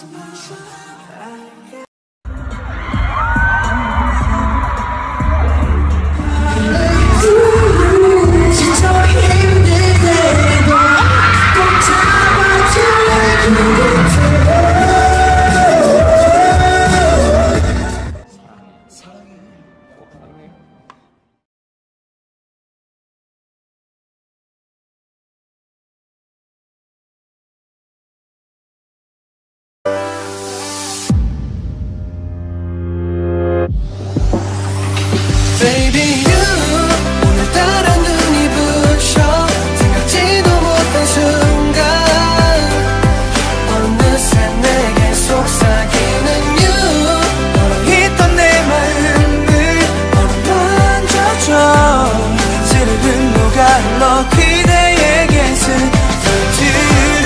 Baby you 오늘따라 눈이 부셔 생각지도 못한 순간 어느새 내게 속삭이는 you 너로 있던 내 마음을 너로 만져줘 지르는 누가 흘러 그대에게 스며드네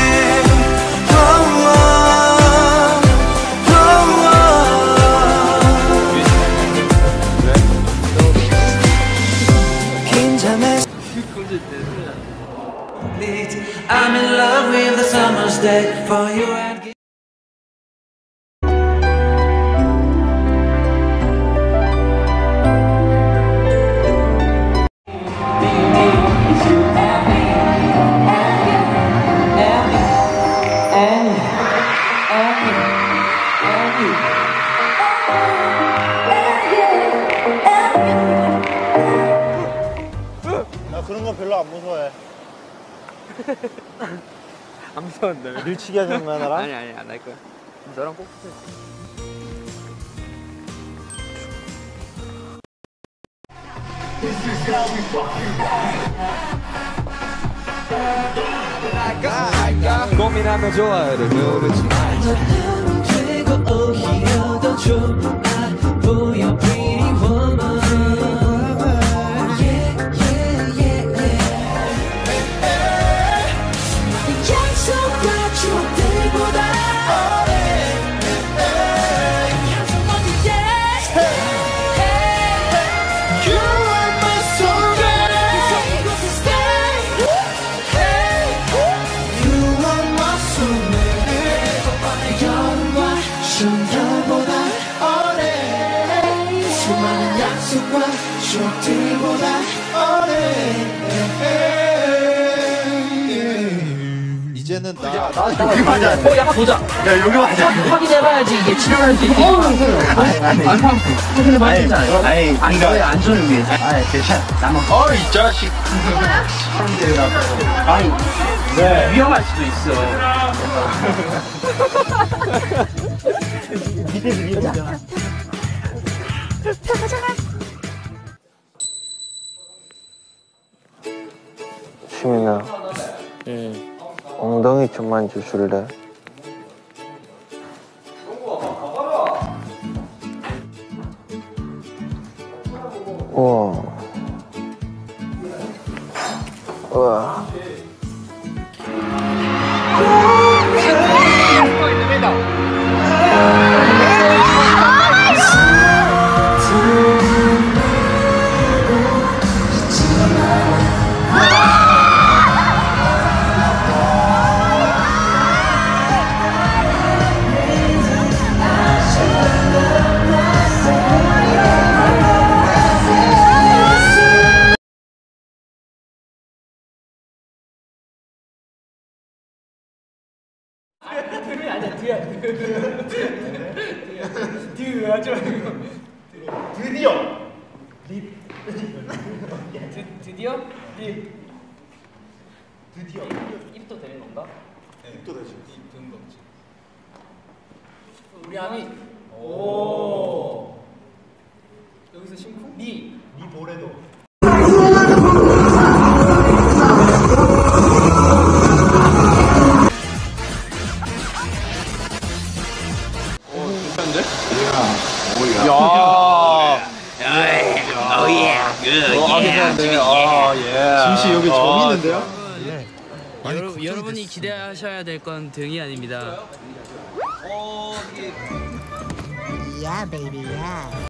I'm in love with the summer's day for you and 나 그런 거 별로 안 무서워해. 안 무서운데. 밀치기 하자는 거야 나랑? 아니 안 할 거야. 너랑 꼭 붙어. 고민하면 좋아요를 누르지. 되고 오히려 더 좋아 보여 pretty woman. 약속과 추억들보다 오래 항상 어디에 You are my soulmate 이곳에 stay You are my soulmate 여름과 추운 겨울보다 오래 수많은 약속과 추억들보다 오래 이제는 나 여기 맞아. 약간 보자. 야 여기 맞아. 확인해봐야지 이게 지나갈지. 아니 확인해봐야 되잖아요. 아니 왜 안전을 위해서? 아니 괜찮아. 나만. 이 자식. 아니 네 위험할 수도 있어. 밑에서 위험하잖아. 시민아, 엉덩이 좀 만져줄래? 우와. 우와. 드디어 입도 되는 건가? 네, 입도 되지. 입 되는 거지. 우리 아미. 오. 여기서 심쿵? 니 볼에도. 괜찮은데? 진씨 여기 점 있는데요? 여러분이 기대하셔야 될 건 등이 아닙니다. Yeah, baby, yeah.